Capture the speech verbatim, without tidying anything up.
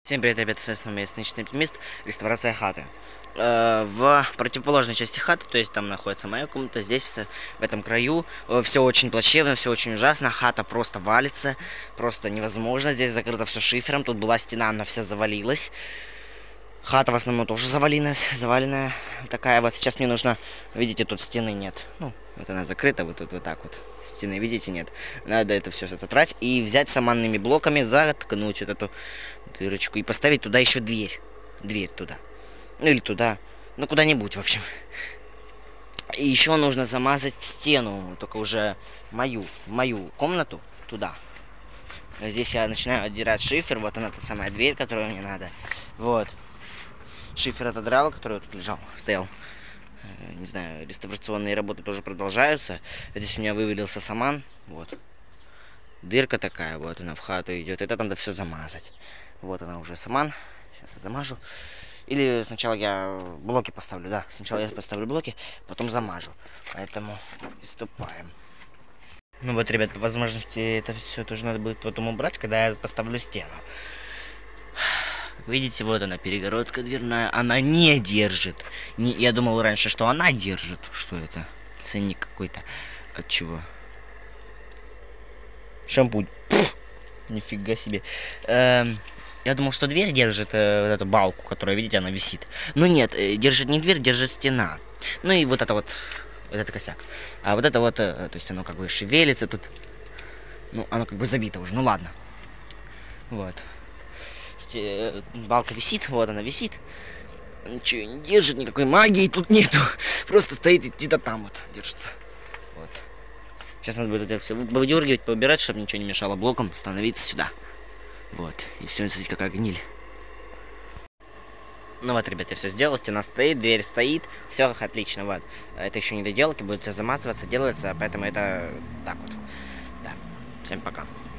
Всем привет, ребята, с вами Ясничный Оптимист, реставрация хаты. Э, в противоположной части хаты, то есть там находится моя комната, здесь все, в этом краю, э, все очень плачевно, все очень ужасно, хата просто валится, просто невозможно, здесь закрыто все шифером, тут была стена, она вся завалилась. Хата в основном тоже заваленная, заваленная такая вот, сейчас мне нужно, видите, тут стены нет, ну, вот она закрыта, вот тут вот так вот. Стены, видите, нет. Надо это все ототрать и взять саманными блоками, заткнуть вот эту дырочку и поставить туда еще дверь. Дверь туда. Ну или туда. Ну куда-нибудь, в общем. И еще нужно замазать стену, только уже мою, мою комнату туда. Здесь я начинаю отдирать шифер. Вот она, та самая дверь, которую мне надо. Вот. Шифер отодрал, который тут лежал, стоял. Не знаю, реставрационные работы тоже продолжаются. Здесь у меня вывалился саман. Вот. Дырка такая, вот она в хату идет. Это надо все замазать. Вот она уже саман. Сейчас я замажу. Или сначала я блоки поставлю, да. Сначала я поставлю блоки, потом замажу. Поэтому приступаем. Ну вот, ребят, по возможности это все тоже надо будет потом убрать, когда я поставлю стену. Как видите, вот она, перегородка дверная. Она не держит. Не, я думал раньше, что она держит. Что это? Ценник какой-то. От чего? Шампунь. Пфф, нифига себе. Эм, я думал, что дверь держит э, вот эту балку, которая, видите, она висит. Но нет, э, держит не дверь, держит стена. Ну и вот это вот, вот это косяк. А вот это вот, э, то есть оно как бы шевелится тут. Ну, оно как бы забито уже. Ну ладно. Вот. Балка висит, вот она висит. Ничего не держит, никакой магии тут нету. Просто стоит и где-то там вот держится. Вот. Сейчас надо будет это все выдергивать, поубирать, чтобы ничего не мешало блоком, становиться сюда. Вот. И все, смотрите, какая гниль. Ну вот, ребята, я все сделал, стена стоит, дверь стоит, все отлично, вот. Это еще не доделки, будет все замазываться, делается, поэтому это так вот. Да. Всем пока.